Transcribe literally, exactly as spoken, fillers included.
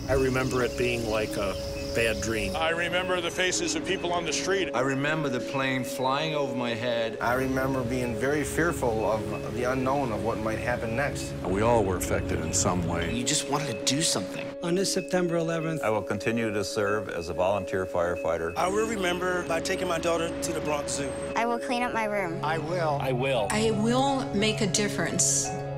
I remember it being like a bad dream. I remember the faces of people on the street. I remember the plane flying over my head. I remember being very fearful of, of the unknown of what might happen next. We all were affected in some way. You just wanted to do something. On this September eleventh, I will continue to serve as a volunteer firefighter. I will remember by taking my daughter to the Bronx Zoo. I will clean up my room. I will. I will. I will make a difference.